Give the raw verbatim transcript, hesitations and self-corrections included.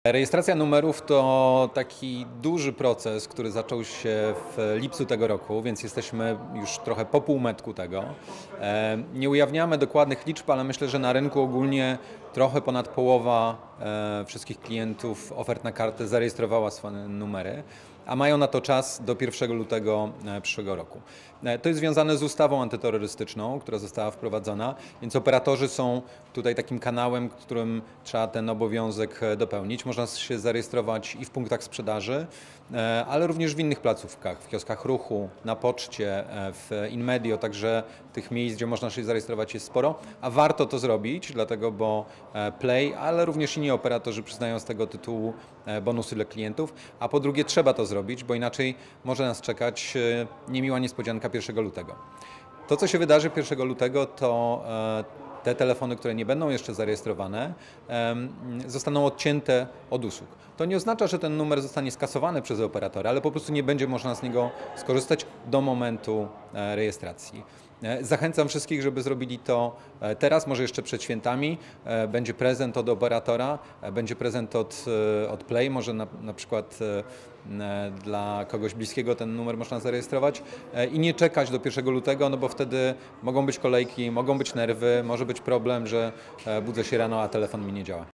Rejestracja numerów to taki duży proces, który zaczął się w lipcu tego roku, więc jesteśmy już trochę po półmetku tego. Nie ujawniamy dokładnych liczb, ale myślę, że na rynku ogólnie trochę ponad połowa wszystkich klientów ofert na kartę zarejestrowała swoje numery, a mają na to czas do pierwszego lutego przyszłego roku. To jest związane z ustawą antyterrorystyczną, która została wprowadzona, więc operatorzy są tutaj takim kanałem, którym trzeba ten obowiązek dopełnić. Można się zarejestrować i w punktach sprzedaży, ale również w innych placówkach, w kioskach ruchu, na poczcie, w InMedio, także tych miejsc, gdzie można się zarejestrować, jest sporo, a warto to zrobić, dlatego bo Play, ale również inni operatorzy przyznają z tego tytułu bonusy dla klientów, a po drugie trzeba to zrobić, bo inaczej może nas czekać niemiła niespodzianka pierwszego lutego. To, co się wydarzy pierwszego lutego, to te telefony, które nie będą jeszcze zarejestrowane, zostaną odcięte od usług. To nie oznacza, że ten numer zostanie skasowany przez operatora, ale po prostu nie będzie można z niego skorzystać do momentu rejestracji. Zachęcam wszystkich, żeby zrobili to teraz, może jeszcze przed świętami. Będzie prezent od operatora, będzie prezent od, od Play, może na, na przykład dla kogoś bliskiego ten numer można zarejestrować i nie czekać do pierwszego lutego, no bo wtedy mogą być kolejki, mogą być nerwy, może być problem, że budzę się rano, a telefon mi nie działa.